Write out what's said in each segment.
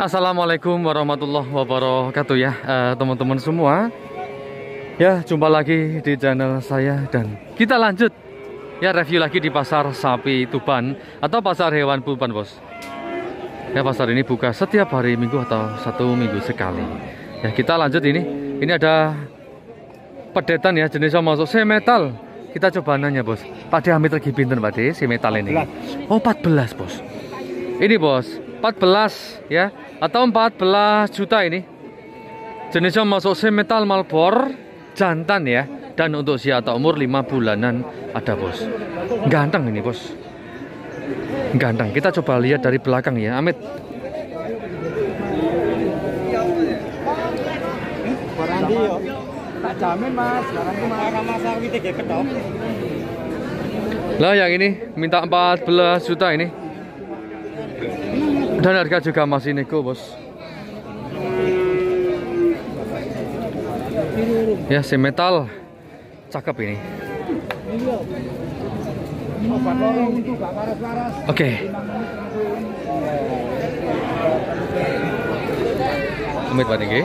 Assalamualaikum warahmatullahi wabarakatuh ya teman-teman semua. Ya, jumpa lagi di channel saya dan kita lanjut ya review lagi di pasar sapi Tuban atau pasar hewan Tuban, bos. Ya, pasar ini buka setiap hari Minggu atau 1 minggu sekali. Ya, kita lanjut ini. Ini ada pedetan ya, jenisnya masuk semetal. Kita coba nanya, bos. Pak De Hamid lagi pinten, Pak De, semetal ini? Oh, 14, bos. Ini, bos, 14 ya, atau 14 juta ini. Jenisnya masuk semetal Malbor jantan ya, dan untuk usia atau umur 5 bulanan ada, bos. Ganteng ini, bos. Ganteng. Kita coba lihat dari belakang ya, Amit. Tak jamin, Mas. Lah yang ini minta 14 juta ini. Dan harga juga masih nego, bos. Ya, semetal cakep ini. Oke. Amit Pak Niki.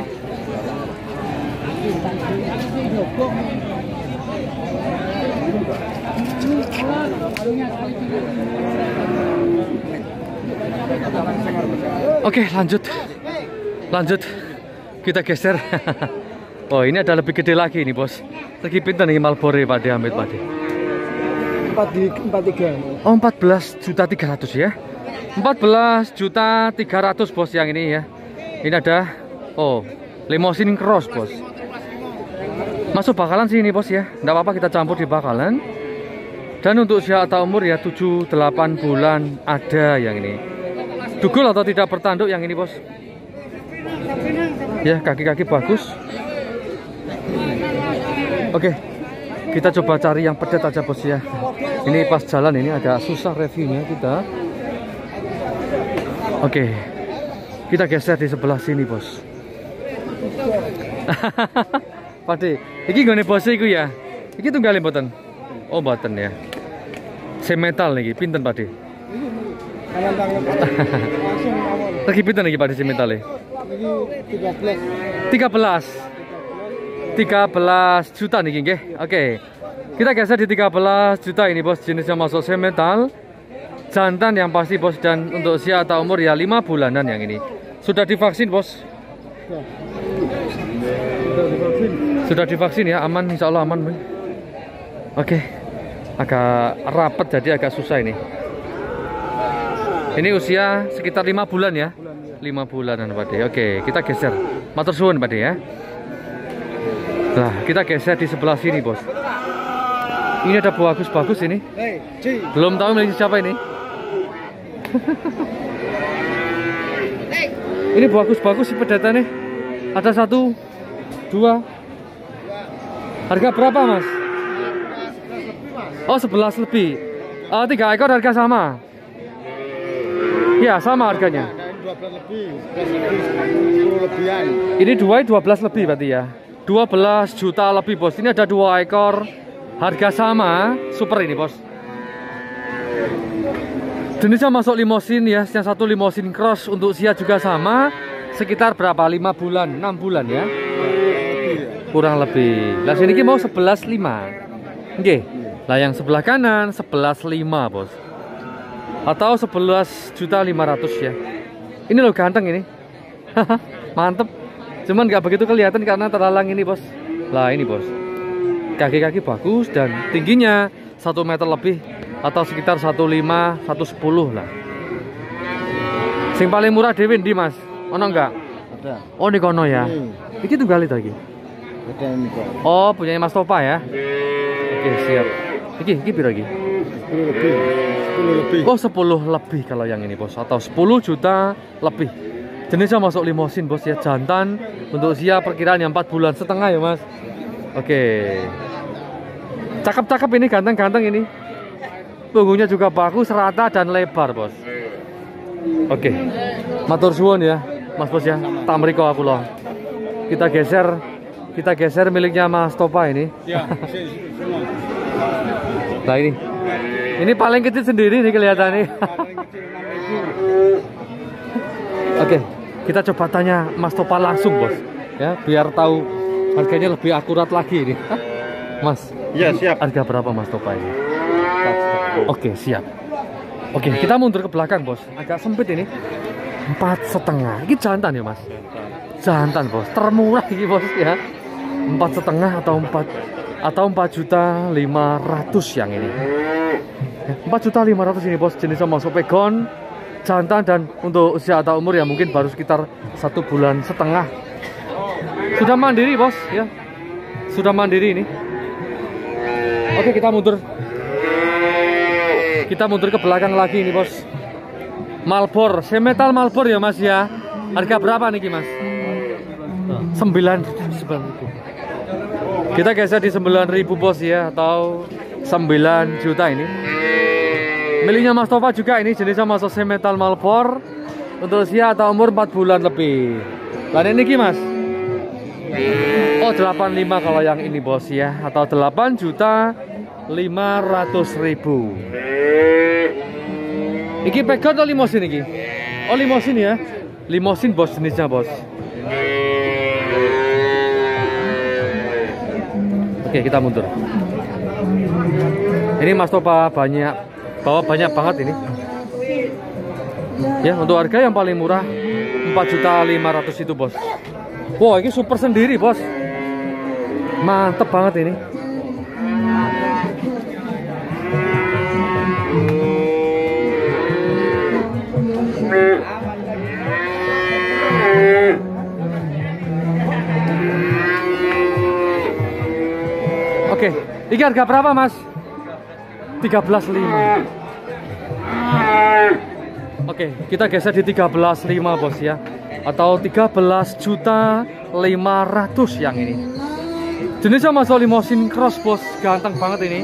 Oke, lanjut kita geser. Oh, ini ada lebih gede lagi ini, bos. Lagi pintar nih Malbore Pak De Hamid, Pak De. 43. Oh, 14 juta 300 ya. 14 juta 300, bos, yang ini ya. Ini ada limousine cross, bos. Masuk bakalan sih ini, bos ya. Nggak apa-apa, kita campur di bakalan. Dan untuk usia atau umur ya 7-8 bulan ada yang ini. Dugul atau tidak bertanduk yang ini, bos. Ya, kaki-kaki bagus. Oke, kita coba cari yang pedet aja, bos ya. Ini pas jalan ini agak susah reviewnya kita. Oke, kita geser di sebelah sini, bos. Pak De, ini gak nih bos iku ya? Ini tunggalin boten. Oh, boten ya. Semetal nih, pinten Pak De? Lagi pinten nih Pak De semetal e? 13 juta nih, nggih. Oke. Kita geser di 13 juta ini, bos. Jenisnya masuk semetal. Jantan yang pasti, bos, dan untuk usia atau umur ya 5 bulanan yang ini. Sudah divaksin, bos? Sudah divaksin ya, aman, insya Allah aman. Oke. Agak rapat jadi agak susah ini. Ini usia sekitar 5 bulan ya. 5 bulanan, Pak De. Oke, kita geser. Matur suwun, Pak De ya. Nah, kita geser di sebelah sini, bos. Ini ada bagus-bagus ini. Belum tahu milik siapa ini. Ini bagus-bagus sih pedetan nih. Ada 1, 2. Harga berapa, Mas? Oh, 11 lebih. 3 ekor harga sama. Ya, sama harganya. 12 lebih, 10 lebihan. Ini 12 lebih berarti ya. 12 juta lebih, bos. Ini ada 2 ekor. Harga sama. Super ini, bos. Jenisnya masuk limousine ya. Yang satu limousine cross. Untuk usia juga sama. Sekitar berapa? 5 bulan, 6 bulan ya. Kurang lebih. Lah sini mau 11,5. Oke. Lah yang sebelah kanan 11,5, bos. Atau 11.500.000 ya. Ini loh ganteng ini. Mantep. Cuman nggak begitu kelihatan karena terhalang ini, bos. Lah ini, bos. Kaki-kaki bagus dan tingginya 1 meter lebih atau sekitar 1,5, 1,10 lah. Sing paling murah dewe ndi, Mas? Ono enggak? Ada. Oh, di kono ya. Iki tunggal itu lagi. Ada ini kok. Oh, punyanya Mas Topa ya. Oke, siap. Iki piro iki? 10 lebih. 10 lebih. Oh, 10 lebih kalau yang ini, bos, atau 10 juta lebih. Jenisnya masuk limousine, bos ya, jantan. Untuk usia perkiraan yang 4 bulan setengah ya, Mas. Oke. Cakep-cakep ini, ganteng-ganteng ini. Punggungnya juga bagus, rata dan lebar, bos. Oke. Matur suwun ya, Mas, bos ya. Tamriko aku loh. Kita geser miliknya Mas Topa ini. Ya, Nah ini paling kecil sendiri nih kelihatannya. Oke, Kita coba tanya Mas Topa langsung, Bos. Ya, biar tahu harganya lebih akurat lagi ini. Mas. Iya, siap. Harga berapa Mas Topa ini? Oke, siap. Oke, kita mundur ke belakang, Bos. Agak sempit ini. 4,5. Ini jantan ya, Mas? Jantan, Bos. Termurah ini, Bos ya. 4,5 atau 4.500.000 yang ini. 4.500.000 ini, Bos. Jenisnya masuk pegon, jantan, dan untuk usia atau umur ya mungkin baru sekitar 1,5 bulan. Sudah mandiri, Bos ya. Sudah mandiri ini. Oke, kita mundur. Kita mundur ke belakang lagi ini, Bos. Malbor, semetal Malbor ya, Mas ya. Harga berapa nih, Mas? 9.000. Kita geser di 9.000, Bos ya, atau 9 juta ini. Miliknya Mas Topa juga ini, jenisnya masuk semetal Malbor. Untuk usia atau umur 4 bulan lebih. Dan ini, Mas. Oh, 85 kalau yang ini, Bos ya, atau 8.500.000. Iki pegon atau limosin iki? Oh, limosin ya. Limosin, Bos, jenisnya, Bos. Oke, kita mundur. Ini Mas Topa bawa banyak banget ini. Ya, untuk harga yang paling murah 4.500.000 itu, Bos. Wow, ini super sendiri, Bos. Mantep banget ini. Oke, ini harga berapa, Mas? 13.500. Oke, kita geser di 13.500, Bos ya, atau 13.500.000 yang ini. Jenisnya masuk limosin cross, Bos. Ganteng banget ini.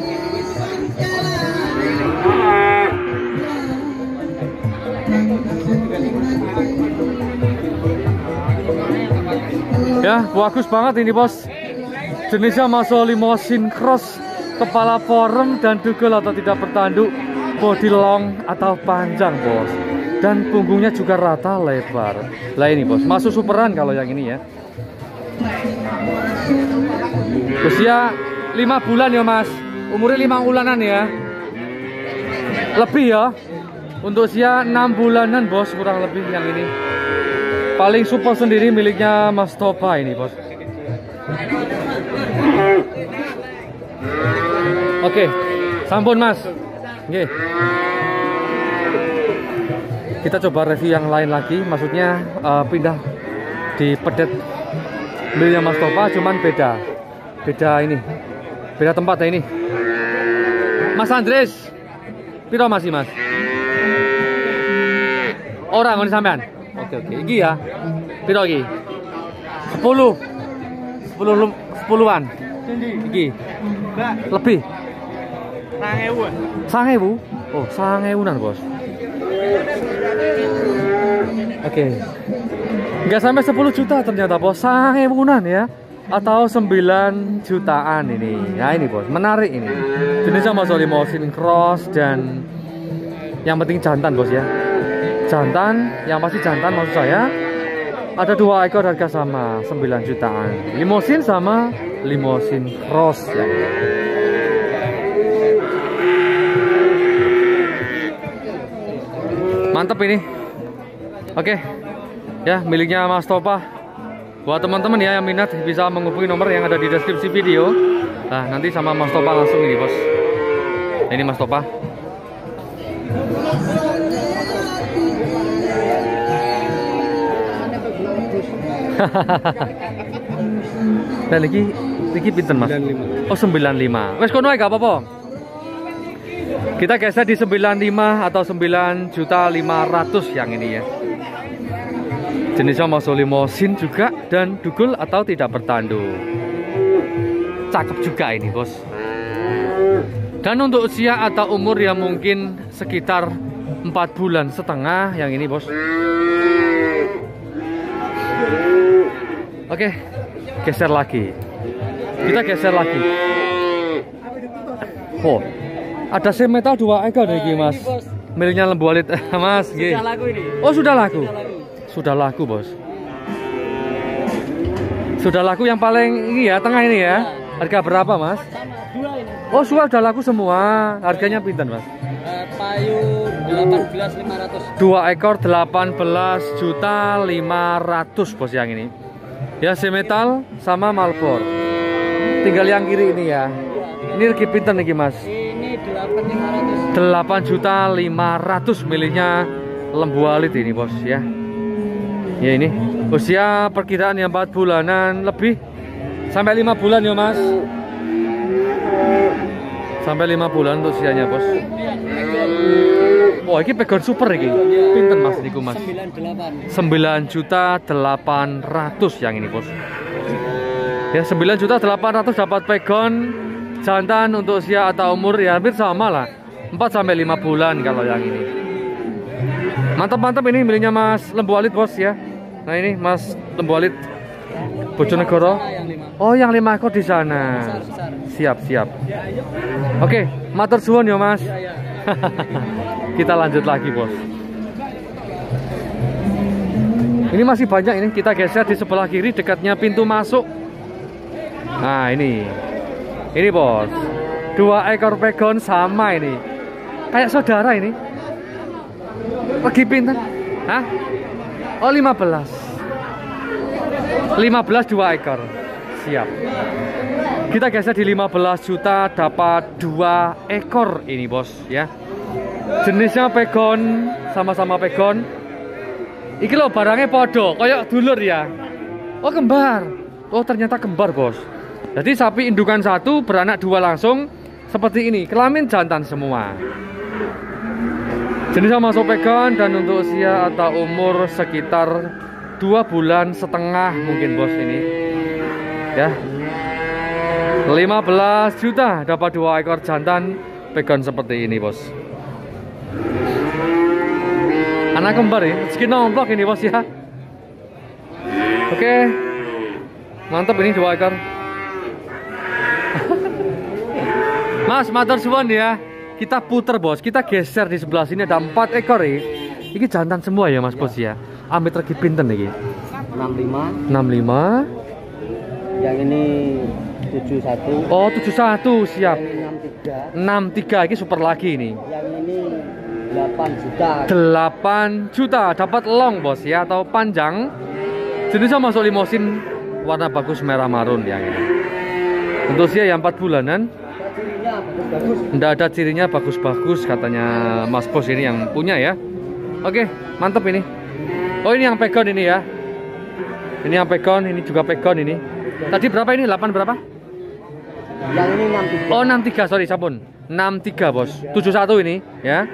Ya, bagus banget ini, Bos. Jenisnya masuk limosin cross, kepala forum dan dugel atau tidak bertanduk, body long atau panjang, Bos. Dan punggungnya juga rata lebar. Lah ini, Bos, masuk superan kalau yang ini ya. Usia 5 bulan ya, Mas. Umurnya 5 bulanan ya. Lebih ya. Untuk usia 6 bulanan, Bos, kurang lebih yang ini. Paling super sendiri miliknya Mas Topa ini, Bos. Oke, sampun, Mas. Oke. Kita coba review yang lain lagi, maksudnya pindah di pedet miliknya Mas Topa, cuman beda ini, beda tempat ya ini. Mas Andres, piro masih, Mas? Orang ini sampean. Oke, iki ya. Piro iki? 10-an. Iki. Lebih. 9.000. Oh, 9.000-an, Bos. Oke. Enggak sampai 10 juta ternyata, Bos. 9.000-an ya. Atau 9 jutaan ini. Ya ini, Bos. Menarik ini. Jenisnya masuk limosin cross dan yang penting jantan, Bos ya. Jantan, yang pasti jantan maksud saya. Ada 2 ekor harga sama 9 jutaan. Limosin sama limosin cross ya. Mantep ini. Oke. Ya, miliknya Mas Topa. Buat teman-teman ya yang minat bisa menghubungi nomor yang ada di deskripsi video. Nah, nanti sama Mas Topa langsung ini, Bos. Ini Mas Topa. Dan lagi pinten, Mas? 95. Oh, 95. Wes kono ae gak apa-apa. Kita geser di 95 atau 9.500.000 yang ini ya. Jenisnya masuk limosin juga dan dugul atau tidak bertanduk. Cakep juga ini, Bos. Dan untuk usia atau umur yang mungkin sekitar 4,5 bulan yang ini, Bos. Oke, geser lagi. Kita geser lagi. Oh, ada semetal 2 ekor nih, Mas. Miliknya Lembu Alit, Mas. Sudah laku ini. Oh, sudah laku. sudah laku bos. Sudah laku yang paling ini ya, tengah ini ya. Harga berapa mas? Dua ini. Oh sudah laku semua. Harganya pinten mas? Payung 18.500. 2 ekor 18.500.000 bos yang ini. Ya semetal sama malbor. Tinggal yang kiri ini ya. Ini lagi pinten nih mas? Ini 8.500. 8.500.000 miliknya Lembu Alit ini bos ya. Ya ini usia perkiraan yang 4 bulanan lebih sampai 5 bulan ya mas. Sampai 5 bulan untuk usianya bos. Wah ini pegon super ini. Pinten mas niku mas? 9.800.000 yang ini bos. Ya 9.800.000 dapat pegon jantan untuk usia atau umur ya hampir sama lah. 4 sampai 5 bulan kalau yang ini. Mantap-mantap ini miliknya Mas Lembu Alit bos ya. Nah ini Mas Lembu Alit Bojonegoro. Oh yang 5 ekor di sana. Siap. Oke, matur suwun ya Mas. Kita lanjut lagi bos. Ini masih banyak ini. Kita geser di sebelah kiri dekatnya pintu masuk. Nah ini bos. 2 ekor pegon sama ini. Kayak saudara ini. Lagi pinter. Hah? Oh 15 2 ekor. Siap. Kita geser di 15 juta dapat 2 ekor ini bos ya. Jenisnya pegon, sama-sama pegon. Iki loh barangnya podo, kayak dulur ya. Oh kembar. Oh ternyata kembar bos. Jadi sapi indukan 1 beranak 2 langsung seperti ini. Kelamin jantan semua. Jenisnya masuk pegon dan untuk usia atau umur sekitar 2 bulan setengah mungkin bos ini ya. 15 juta dapat 2 ekor jantan pegon seperti ini bos. Anak kembar ya, rezeki nomplok ini bos ya. Oke, mantap ini 2 ekor. Mas matur suwun ya. Kita puter bos, kita geser di sebelah sini ada 4 ekor ya. Ini jantan semua ya mas bos ya. Amit lagi pinten nih. 65. 65. Yang ini 71. Oh 71 siap. Yang 63 ini super lagi ini. Yang ini 8 juta. 8 juta dapat long bos ya atau panjang. Jenisnya masuk limosin warna bagus merah marun yang ini. Untuk usia yang 4 bulanan. Nggak ada cirinya bagus-bagus katanya mas bos ini yang punya ya. Oke mantap ini. Oh ini yang pegon ini ya. Ini yang pegon, ini juga pegon ini. Tadi berapa ini? 8 berapa? Yang ini 63. Oh 63 sorry sabun. 63 bos. 71 ini ya.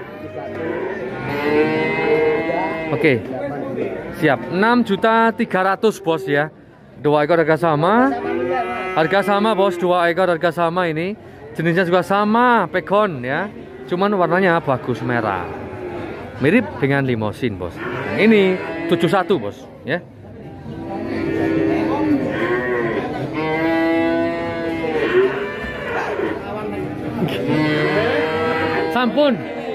Oke. Siap. 6.300.000 bos ya. 2 ekor harga sama. Harga sama bos. 2 ekor harga sama ini. Jenisnya juga sama pegon ya. Cuman warnanya bagus merah. Mirip dengan limosin bos. Ini 71 bos ya. Sampun.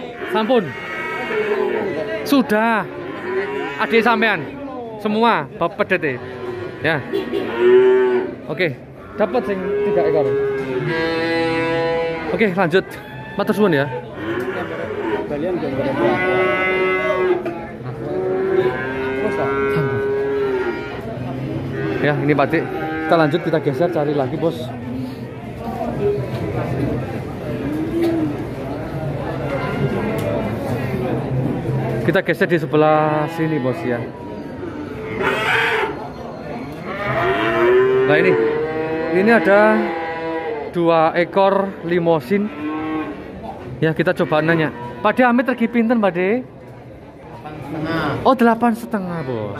Sudah. Adik sampean semua bapak pedete. Ya. Oke, dapat sing 3 ekor. Oke, lanjut. Matur suwun ya. Kalian jam berapa? Ya, ini batik. Kita lanjut, kita geser cari lagi, bos. Kita geser di sebelah sini, bos ya. Nah, ini ada 2 ekor limosin. Ya, kita coba nanya. Pak De Amit lagi pinten, Pak De? 8,5. Oh, 8,5, bos.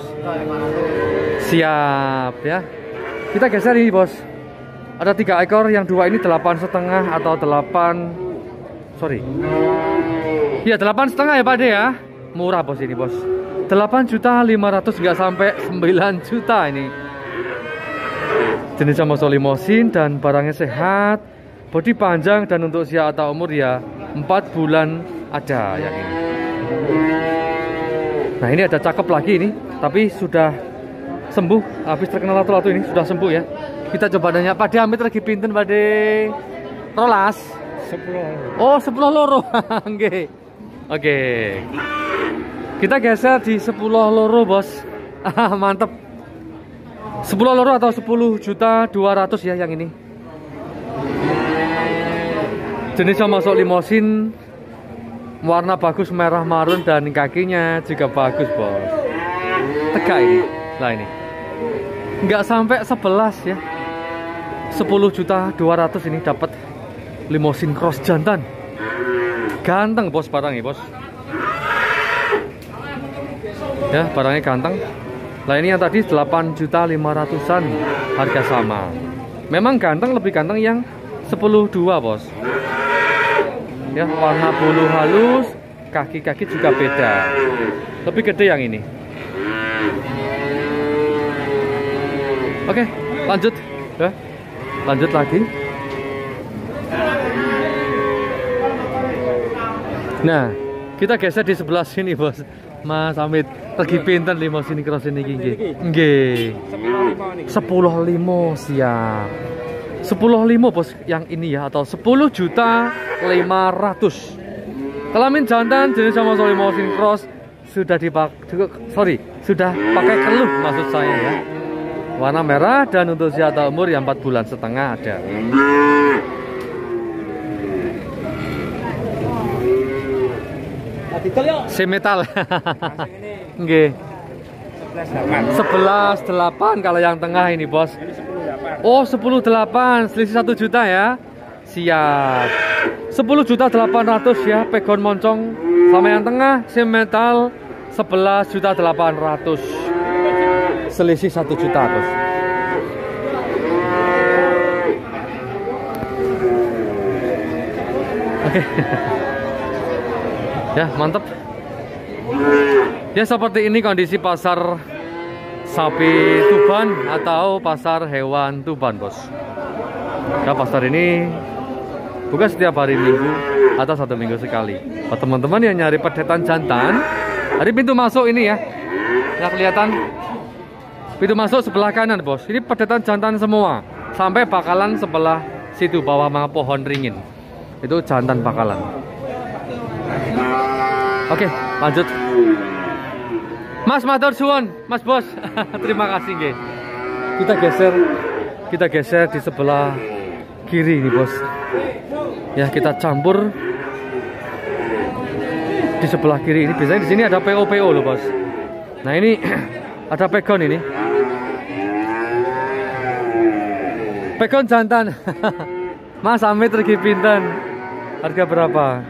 Siap ya. Kita geser ini, bos. Ada 3 ekor, yang 2 ini 8,5 atau 8. Sorry. Iya, 8,5 ya, Pak De ya. Murah, bos ini, bos. 8.500.000 nggak sampai 9 juta ini. Jenisnya moso limosin dan barangnya sehat, bodi panjang dan untuk usia atau umur ya 4 bulan ada yang ini. Nah ini ada cakep lagi ini, tapi sudah sembuh. Habis terkena latu-latu ini sudah sembuh ya. Kita coba nanya Pak Amit lagi pinten Pak rolas 10. oh 10 loro. Nggih. Oke, kita geser di 10 loro bos. Mantep. 10 loro atau 10.200.000 ya yang ini. Jenisnya masuk limosin, warna bagus merah marun dan kakinya juga bagus bos. Tegak ini, lah ini. Nggak sampai 11 ya. 10.200.000 ini dapat limosin cross jantan. Ganteng bos barangnya bos. Ya barangnya ganteng. Lah ini yang tadi 8.500.000-an harga sama. Memang ganteng, lebih ganteng yang 10.2 bos. Ya warna bulu halus, kaki-kaki juga beda. Lebih gede yang ini. Oke, lanjut ya. Lanjut lagi. Nah, kita geser di sebelah sini bos. Mas Amit lagi pinten limosin cross ini nggih. Nggih. 10.5 siap. 10.5 bos yang ini ya, atau 10.500.000. Kelamin jantan jenis sama limosin cross sudah sudah pakai keluh maksud saya ya. Warna merah dan untuk usia atau umur yang 4,5 bulan ada. Semetal. Nggih. 11.8 kalau yang tengah ini, bos. Oh, 10.8, selisih 1 juta ya. Siap. 10.800.000 ya, pegon moncong sama yang tengah semetal 11.800.000. Selisih 1 juta, bos. Oke. Ya, mantap. Ya, seperti ini kondisi pasar sapi Tuban atau pasar hewan Tuban, bos. Ya, pasar ini buka setiap hari Minggu atau 1 minggu sekali. Buat teman-teman yang nyari pedetan jantan, dari pintu masuk ini ya. Ya, kelihatan pintu masuk sebelah kanan, bos. Ini pedetan jantan semua. Sampai bakalan sebelah situ bawah mga pohon ringin. Itu jantan bakalan. Oke, lanjut. Mas matur suwun, Mas Bos. Terima kasih nggih. Kita geser di sebelah kiri nih, bos. Ya, kita campur di sebelah kiri ini. Biasanya di sini ada PO loh, bos. Nah, ini ada pegon ini. Pegon jantan. Mas Amit regi pinten? Harga berapa?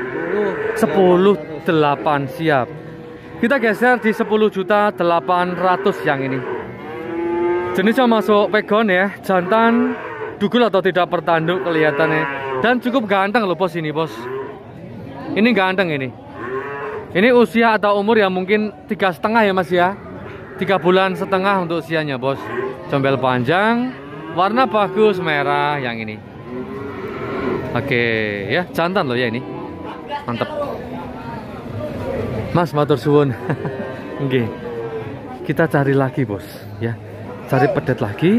10.800 siap. Kita geser di 10.800.000 yang ini. Jenisnya masuk pegon ya, jantan dugul atau tidak bertanduk kelihatannya. Dan cukup ganteng loh, bos, ini, bos. Ini ganteng ini. Ini usia atau umur yang mungkin 3,5 ya, Mas ya. 3,5 bulan untuk usianya, bos. Combel panjang, warna bagus merah yang ini. Oke, ya, jantan loh ya ini. Mantap. Mas matur suwun. Nggih. Kita cari lagi, bos, ya. Cari pedet lagi.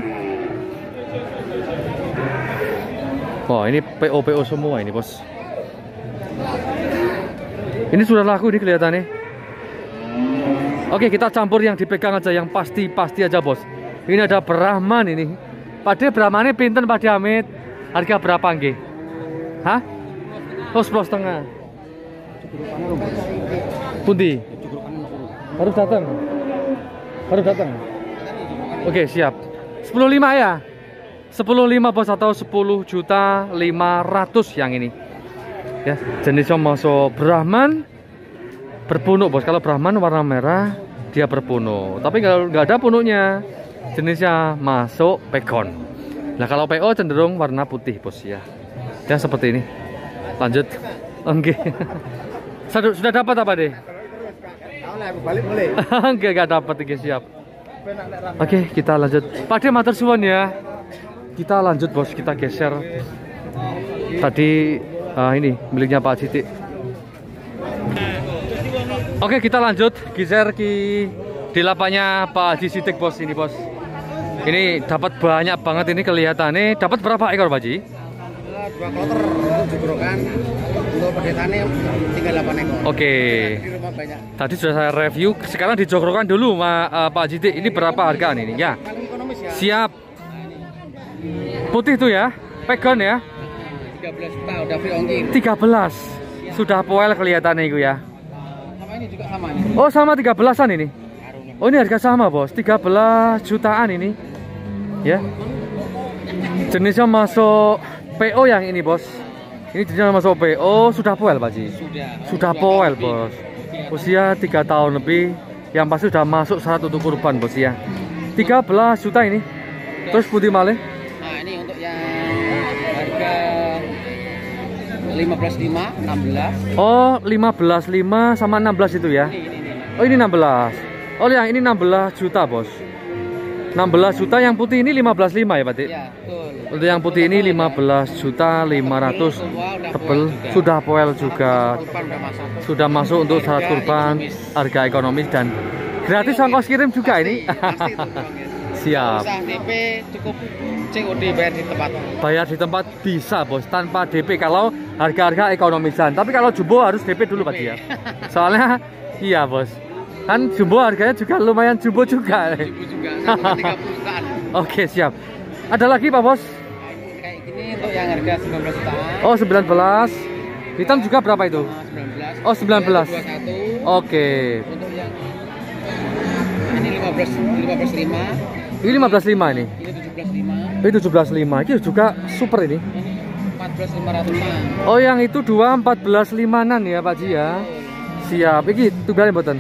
Oh, ini PO semua ini, bos. Ini sudah laku nih kelihatannya. Oke, kita campur yang dipegang aja, yang pasti aja, bos. Ini ada Brahman ini. Pade Brahmane pinten Pak Amit? Harga berapa nggih? Hah? Oh, 10,5. Pundi? Baru datang. Oke, siap. 10.5 ya. 10.5 bos, atau 10.500.000 yang ini. Ya, jenisnya masuk Brahman berpunuk, bos. Kalau Brahman warna merah, dia berpunuk. Tapi kalau nggak ada punuknya, jenisnya masuk pegon. Nah, kalau PO cenderung warna putih, bos ya. Ya, seperti ini. Lanjut. Oke. Sudah dapat apa deh? Balik boleh. Enggak dapat, guys, siap. Oke, kita lanjut. Pak De matur suwun ya. Kita lanjut, bos. Kita geser. Tadi ini miliknya Pak Sitik. Oke, kita lanjut geser di di lapaknya Pak Haji Sidik bos ini bos. Ini dapat banyak banget ini kelihatannya. Dapat berapa ekor Pak Haji? 2 kloter untuk jebrokan, untuk perdetannya tinggal 8 ekor. Oke. Di rumah banyak. Tadi sudah saya review. Sekarang dijogrokkan dulu Pak Haji Sidik. Ini berapa hargaan ini? Ya. Paling ekonomis ya. Siap. Putih tuh ya, pegon ya. 13 juta udah free ongkir. 13. Sudah poel kelihatannya itu ya. Sama ini juga sama nih. Oh sama 13-an ini. Oh ini harga sama bos, 13 jutaan ini. Ya. Jenisnya masuk PO yang ini bos. Ini jenisnya masuk PO, sudah poel Pak Ji. Sudah poel bos. Usia 3 tahun lebih. Yang pasti sudah masuk syarat untuk kurban bos ya. 13 juta ini. Terus putih malih. Nah ini untuk yang harga 15.5, 16. Oh 15.5 sama 16 itu ya. Oh ini 16. Oh yang ini 16 juta bos. 16 juta yang putih ini 15.5 ya Pak Dik? Ya betul. Untuk yang putih ini 15 juta 500 tebel. Sudah poel juga. Sudah masuk untuk syarat kurban, harga ekonomis dan gratis ongkos kirim juga ini. Pasti itu. Siap. Usah DP, cukup COD bayar di tempat. Bayar di tempat bisa bos, tanpa DP kalau harga-harga ekonomisan. Tapi kalau jumbo harus DP dulu Pak Dik ya. Soalnya iya bos. Kan jumbo harganya juga lumayan jumbo juga. Ibu juga sama 30 jutaan. Oke siap. Ada lagi Pak bos? Kayak gini untuk yang harga 19 jutaan. Oh 19. Hitam juga berapa itu? 19. Oh 19. 21. Oke. Untuk yang ini 15.5. Ini 15.5 ini. Ini 17.5. Ini 17.5. Ini juga super ini. Ini 14.500-an. Oh yang itu 2 14.5-an ya Pak Ji ya. Siap. Iki tunggalin mboten.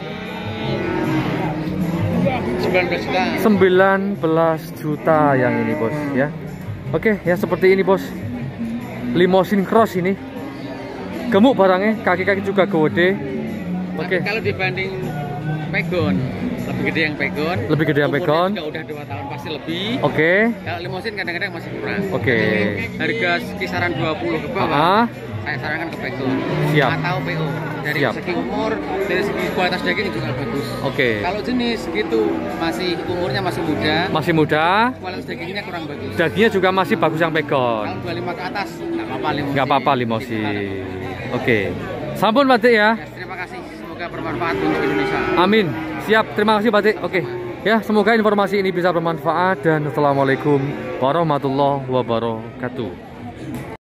19 juta. 19 juta yang ini bos ya. Oke ya seperti ini bos. Limousine cross ini. Gemuk barangnya, kaki-kaki juga gede. Oke. Kalau dibanding Pegon, lebih gede yang Pegon. Lebih gede yang Pegon. Juga udah 2 tahun pasti lebih. Oke. Kalau limousine kadang-kadang masih kurang. Oke. Harga kisaran 20 ke bawah. Saya sarankan ke Pegon. Siap. Atau PO. Dari Siap. segi umur, dari segi kualitas daging juga bagus. Oke. Kalau jenis gitu masih umurnya masih muda. Masih muda. Kualitas dagingnya kurang bagus. Dagingnya juga masih bagus yang Pegon. Kalau 25 ke atas nggak apa-apa limousine. Nggak apa-apa limousine. Oke. Sampun Pak Dik ya. Terima kasih. Semoga bermanfaat untuk Indonesia. Amin. Siap. Terima kasih Pak Dik. Oke. Ya, semoga informasi ini bisa bermanfaat dan assalamualaikum warahmatullahi wabarakatuh.